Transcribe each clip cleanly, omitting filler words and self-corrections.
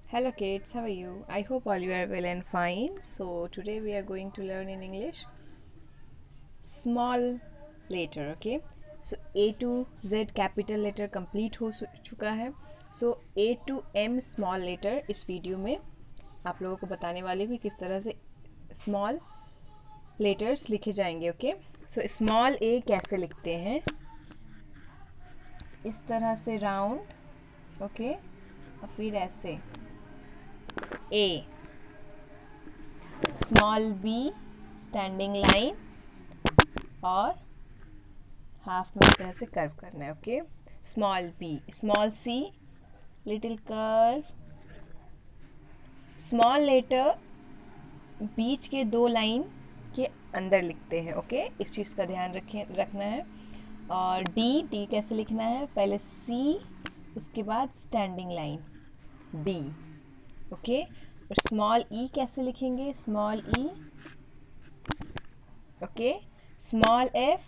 Hello kids, how are you? I hope all you are well and fine. So today we are going to learn in English small letter, okay? So A to Z capital letter complete हो चुका है. So A to M small letter इस video में आप लोगों को बताने वाली हूँ कि किस तरह से small letters लिखे जाएंगे, okay? So small A कैसे लिखते हैं? इस तरह से round, okay? और फिर ऐसे A, small B standing line और हाफ में इस तरह से कर्व करना है. Okay, small B, small C little curve, small letter बीच के दो लाइन के अंदर लिखते हैं. ओके, इस चीज़ का ध्यान रखना है. और डी कैसे लिखना है? पहले सी, उसके बाद स्टैंडिंग लाइन डी. ओके, और स्मॉल ई कैसे लिखेंगे? Small E. Okay, small F,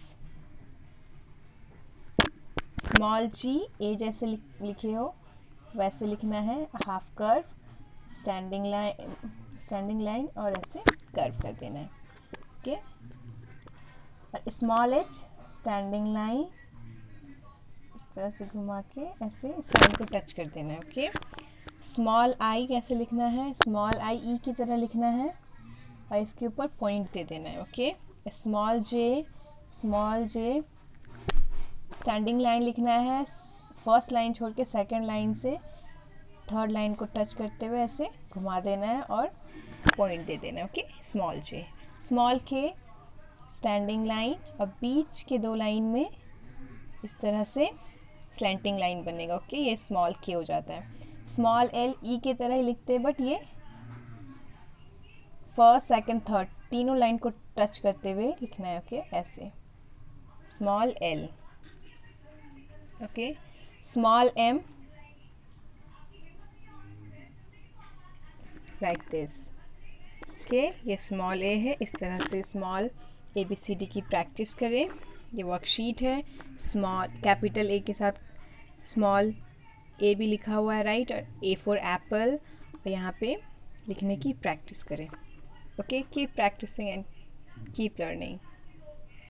small G, A जैसे लिखे हो वैसे लिखना है. हाफ कर्व, स्टैंडिंग लाइन और ऐसे कर्व कर देना है. ओके, और स्मॉल एच स्टैंडिंग लाइन इस तरह से घुमा के ऐसे इस लाइन को टच कर देना है. ओके, स्मॉल आई कैसे लिखना है? स्मॉल आई ई की तरह लिखना है और इसके ऊपर पॉइंट दे देना है. Okay, small J standing line लिखना है. फर्स्ट लाइन छोड़ के सेकंड लाइन से थर्ड लाइन को टच करते हुए ऐसे घुमा देना है और पॉइंट दे देना है. Okay, small J. Small K standing line और बीच के दो लाइन में इस तरह से स्लैंटिंग लाइन बनेगा. ओके, ये स्मॉल के हो जाता है. स्मॉल एल ई के तरह ही लिखते हैं बट ये फर्स्ट सेकंड थर्ड तीनों लाइन को टच करते हुए लिखना है. ओके, ऐसे small L. Okay, small M like this. Okay, ये स्मॉल ए है. इस तरह से small A B C D की प्रैक्टिस करें. ये वर्कशीट है. स्मॉल कैपिटल ए के साथ स्मॉल ए भी लिखा हुआ है, राइट? और ए फॉर एप्पल, और यहाँ पे लिखने की प्रैक्टिस करें. Okay, keep practicing and keep learning.